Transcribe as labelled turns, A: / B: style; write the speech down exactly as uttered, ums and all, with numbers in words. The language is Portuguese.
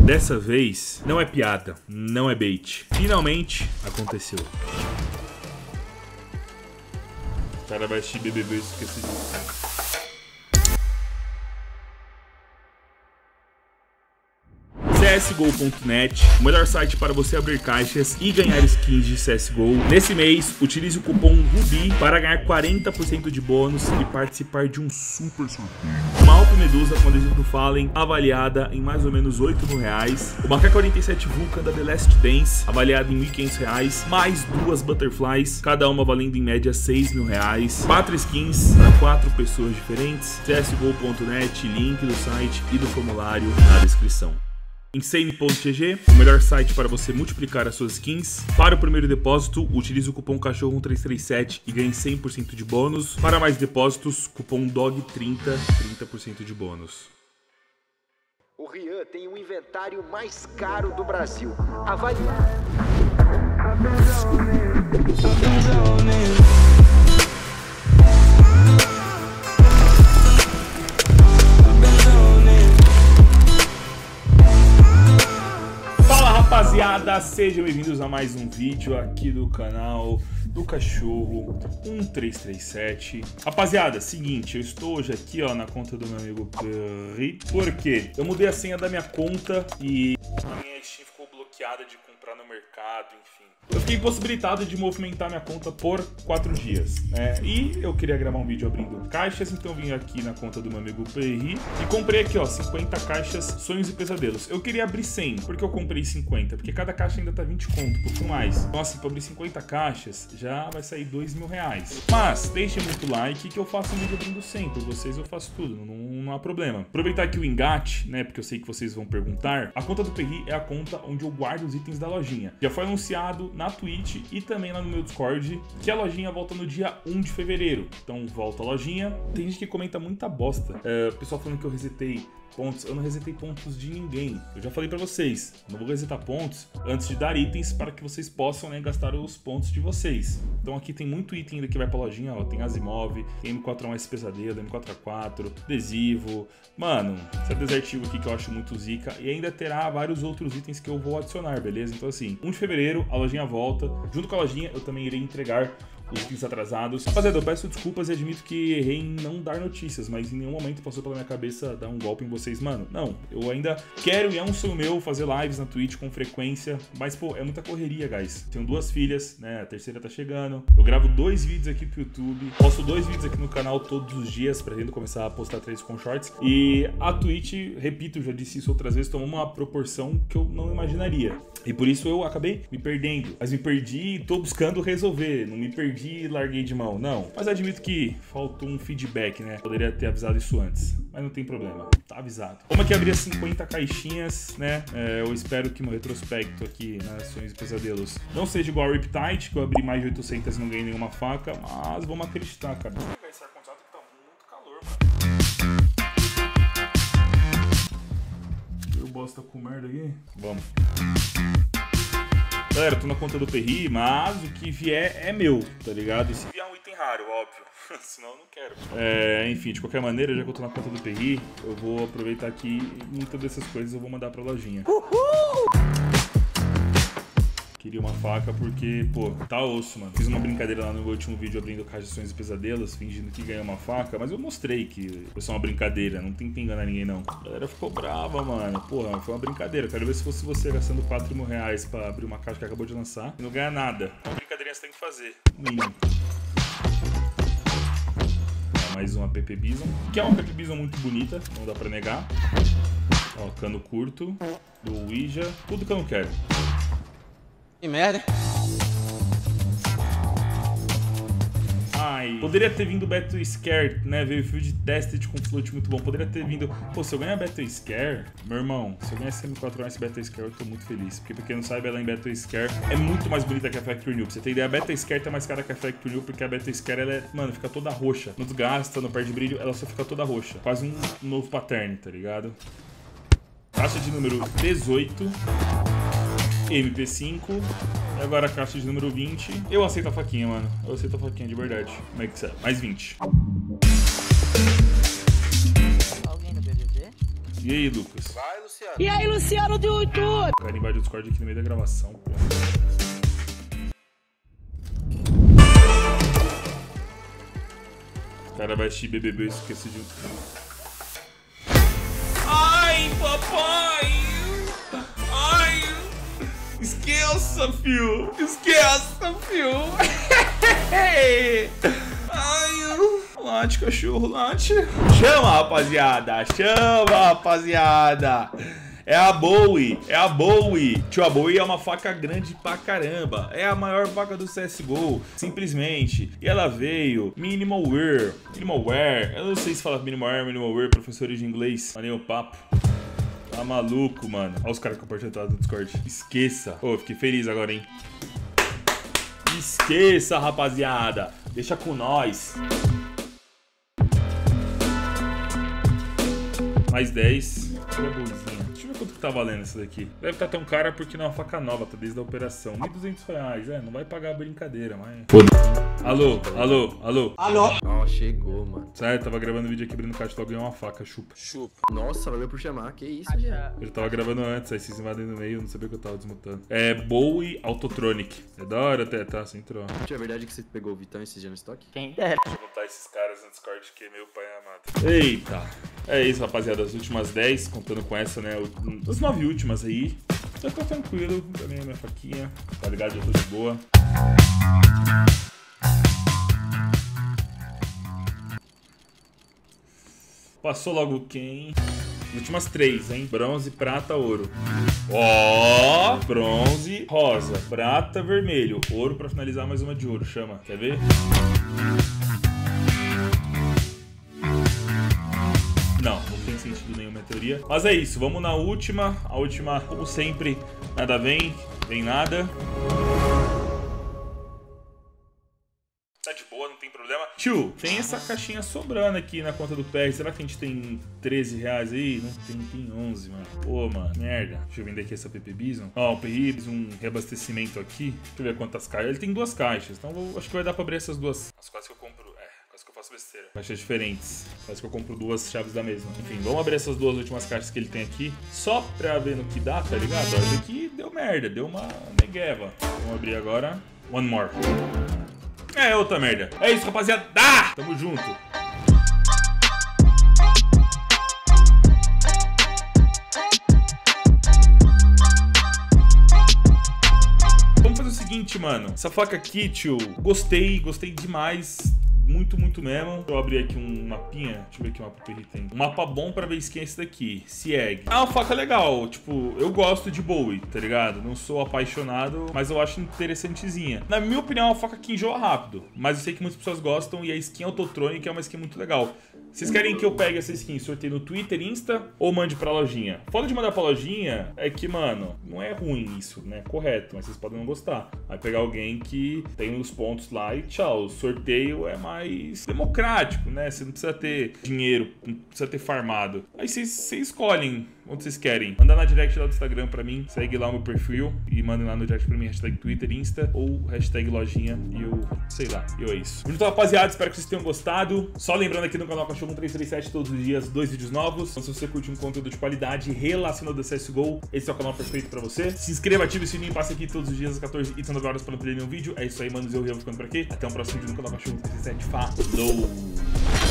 A: Dessa vez, não é piada, não é bait. Finalmente, aconteceu. O cara vai assistir B B B e esquecer disso. C S G O ponto net, o melhor site para você abrir caixas e ganhar skins de C S G O. Nesse mês, utilize o cupom RUBI para ganhar quarenta por cento de bônus e participar de um super sorteio. Uma Alp Medusa com adesivo do Fallen, avaliada em mais ou menos oito mil reais. Uma K quarenta e sete Vulcan da The Last Dance, avaliada em mil e quinhentos reais. Mais duas Butterflies, cada uma valendo em média seis mil reais. Quatro skins para quatro pessoas diferentes. C S G O ponto net, link do site e do formulário na descrição. Insane ponto G G, o melhor site para você multiplicar as suas skins. Para o primeiro depósito, utilize o cupom cachorro um três três sete e ganhe cem por cento de bônus. Para mais depósitos, cupom D O G trinta, trinta por cento de bônus.
B: O Rian tem o inventário mais caro do Brasil. Avalie.
A: Rapaziada, sejam bem-vindos a mais um vídeo aqui do canal do Cachorro um três três sete. Rapaziada, seguinte, eu estou hoje aqui ó, na conta do meu amigo Perry, porque eu mudei a senha da minha conta e a minha Steam ficou bloqueada de comprar no mercado, enfim. Eu fiquei impossibilitado de movimentar minha conta por quatro dias, né? E eu queria gravar um vídeo abrindo caixas, então eu vim aqui na conta do meu amigo Perry e comprei aqui, ó, cinquenta caixas Sonhos e Pesadelos. Eu queria abrir cem, porque eu comprei cinquenta, porque cada caixa ainda tá vinte conto, um pouco mais. Então assim, pra abrir cinquenta caixas, já vai sair dois mil reais. Mas, deixem muito like que eu faço um vídeo abrindo cem, por vocês eu faço tudo, não, não há problema. Aproveitar aqui o engate, né, porque eu sei que vocês vão perguntar, a conta do Perry é a conta onde eu guardo os itens da lojinha. Já foi anunciado na Twitch e também lá no meu Discord que a lojinha volta no dia um de fevereiro. Então volta a lojinha. Tem gente que comenta muita bosta. É, o pessoal falando que eu resetei pontos. Eu não resetei pontos de ninguém. Eu já falei pra vocês, não vou resetar pontos antes de dar itens para que vocês possam, né, gastar os pontos de vocês. Então aqui tem muito item ainda que vai pra lojinha, ó. Tem Asimov, tem M quatro A um S Pesadelo, M quatro A quatro, adesivo. Mano, esse adesivo aqui que eu acho muito zica. E ainda terá vários outros itens que eu vou adicionar, beleza? Então assim, um de fevereiro a lojinha volta. Junto com a lojinha eu também irei entregar os itens atrasados. Rapaziada, eu peço desculpas e admito que errei em não dar notícias, mas em nenhum momento passou pela minha cabeça dar um golpe em vocês, mano. Não, eu ainda quero e é um sonho meu fazer lives na Twitch com frequência, mas pô, é muita correria, guys. Tenho duas filhas, né, a terceira tá chegando. Eu gravo dois vídeos aqui pro YouTube, posto dois vídeos aqui no canal todos os dias, pretendo começar a postar três com shorts. E a Twitch, repito, já disse isso outras vezes, tomou uma proporção que eu não imaginaria. E por isso eu acabei me perdendo. Mas me perdi e tô buscando resolver. Não me perdi e larguei de mão, não. Mas admito que faltou um feedback, né? Poderia ter avisado isso antes. Mas não tem problema, tá avisado. Como aqui abrir cinquenta caixinhas, né? É, eu espero que meu retrospecto aqui nas Sonhos e Pesadelos não seja igual a Riptide, que eu abri mais de oitocentas e não ganhei nenhuma faca. Mas vamos acreditar, cara. Vou pegar esse ar-condicionado que tá muito calor, mano. Eu bosta com merda aqui. Vamos. Galera, eu tô na conta do Perry, mas o que vier é meu, tá ligado? E se vier um item raro, óbvio. Senão eu não quero. É, enfim, de qualquer maneira, já que eu tô na conta do Perry, eu vou aproveitar aqui e muitas dessas coisas eu vou mandar pra lojinha. Uhul! Queria uma faca porque, pô, tá osso, mano. Fiz uma brincadeira lá no meu último vídeo abrindo caixas de Sonhos e Pesadelos, fingindo que ganhei uma faca, mas eu mostrei que foi só uma brincadeira, não tem que enganar ninguém, não. A galera ficou brava, mano. Porra, foi uma brincadeira. Quero ver se fosse você gastando quatro mil reais pra abrir uma caixa que acabou de lançar e não ganhar nada. Uma brincadeirinha você tem que fazer, mínimo. Mais uma P P Bison, que é uma P P Bison muito bonita, não dá pra negar. Ó, cano curto, do Ouija, tudo que eu não quero.
C: Que merda.
A: Ai, poderia ter vindo Battle Scare, né? Veio Field Tested com float muito bom. Poderia ter vindo... Pô, se eu ganhar Battle Scare, meu irmão, se eu ganhar esse M quatro A esse Battle Scare, eu tô muito feliz. Porque pra quem não sabe, ela em Battle Scare é muito mais bonita que a Factory New. Pra você ter ideia, a Battle Scare tá mais cara que a Factory New, porque a Battle Scare, ela é, mano, fica toda roxa. Não desgasta, não perde brilho, ela só fica toda roxa. Quase um novo pattern, tá ligado? Caixa de número dezoito. M P cinco. E agora a caixa de número vinte. Eu aceito a faquinha, mano. Eu aceito a faquinha de verdade. Como é que é? Mais vinte.
C: Alguém no B B B?
A: E aí, Lucas?
D: Vai, Luciano. E aí, Luciano do YouTube?
A: O cara invadiu o Discord aqui no meio da gravação, pô. O cara vai assistir B B B e esquece de... Ai, papai! Ai! Esqueça, fio! Esqueça, fio! Ai, late, cachorro, late. Chama, rapaziada! Chama, rapaziada! É a Bowie, é a Bowie. Tio, a Bowie é uma faca grande pra caramba. É a maior faca do C S G O, simplesmente. E ela veio minimal wear. Minimal wear. Eu não sei se fala minimal wear, minimal wear, professores de inglês. Mandei o papo. Tá maluco, mano. Olha os caras compartilhados no Discord. Esqueça. Pô, oh, fiquei feliz agora, hein. Esqueça, rapaziada. Deixa com nós. Mais dez. Olha a bolsinha. Deixa eu ver quanto que tá valendo essa daqui. Deve estar tão cara porque não é uma faca nova, tá desde a operação. mil e duzentos reais. É, não vai pagar a brincadeira, mas... Foda. Alô, alô, alô.
C: Alô. Ó, oh, chegou, mano.
A: Sério, tava gravando vídeo aqui abrindo caixa e ganhei uma faca, chupa.
C: Chupa. Nossa, valeu por chamar. Que isso, gente.
A: Eu tava gravando antes, aí vocês invadem no meio, eu não sabia que eu tava desmutando. É Bowie Autotronic. É da hora até, tá? Sem troca.
C: É verdade que você pegou o Vitão esse dia no estoque?
D: Quem dera.
A: Deixa eu botar esses caras no Discord que é meu pai amado. Eita. É isso, rapaziada. As últimas dez, contando com essa, né? As nove últimas aí. Já tô tranquilo. Também a minha faquinha. Tá ligado? Já tô de boa. Passou logo quem? As últimas três, hein? Bronze, prata, ouro. Ó! Oh, bronze, rosa, prata, vermelho. Ouro pra finalizar, mais uma de ouro. Chama. Quer ver? Não, não tem sentido nenhuma teoria. Mas é isso, vamos na última. A última, como sempre, nada vem, vem nada. Tá de boa, não tem problema. Tio, tem essa caixinha sobrando aqui na conta do P R. Será que a gente tem treze reais aí? Não tem, tem onze, mano. Pô, mano, merda. Deixa eu vender aqui essa P P Bison. Ó, o P R Bison, um reabastecimento aqui. Deixa eu ver quantas caixas. Ele tem duas caixas, então vou, acho que vai dar pra abrir essas duas. As quase que eu compro, é, quase que eu faço besteira. Caixas diferentes. Parece que eu compro duas chaves da mesma. Enfim, vamos abrir essas duas últimas caixas que ele tem aqui. Só pra ver no que dá, tá ligado? Ó, esse aqui deu merda, deu uma negueva. Vamos abrir agora. One more. É outra merda. É isso, rapaziada. Ah! Tamo junto. Vamos fazer o seguinte, mano. Essa faca aqui, tio, gostei, gostei demais. Muito, muito mesmo. Deixa eu abrir aqui um mapinha. Deixa eu ver que mapa que ele tem. Um mapa bom pra ver skin é esse daqui. Sieg. É uma faca legal. Tipo, eu gosto de Bowie, tá ligado? Não sou apaixonado, mas eu acho interessantezinha. Na minha opinião, é uma faca que enjoa rápido. Mas eu sei que muitas pessoas gostam e a skin Autotronic é uma skin muito legal. Vocês querem que eu pegue essa skin e sorteie no Twitter, Insta ou mande pra lojinha? Foda de mandar pra lojinha é que, mano, não é ruim isso, né? Correto, mas vocês podem não gostar. Vai pegar alguém que tem os pontos lá e tchau. O sorteio é mais democrático, né? Você não precisa ter dinheiro, não precisa ter farmado. Aí vocês, vocês escolhem onde vocês querem. Manda na direct lá do Instagram pra mim, segue lá o meu perfil e mandem lá no direct pra mim, hashtag Twitter, Insta ou hashtag lojinha e eu, sei lá, e eu é isso. Então, rapaziada, espero que vocês tenham gostado. Só lembrando aqui no canal Cachorro um três três sete todos os dias, dois vídeos novos. Então, se você curte um conteúdo de qualidade relacionado ao C S G O, esse é o canal perfeito pra você. Se inscreva, ative o sininho, passe aqui todos os dias às quatorze e dezenove horas pra não perder nenhum vídeo. É isso aí, manos, eu e eu ficando por aqui. Até o próximo vídeo no canal Cachorro um três três sete. Falou!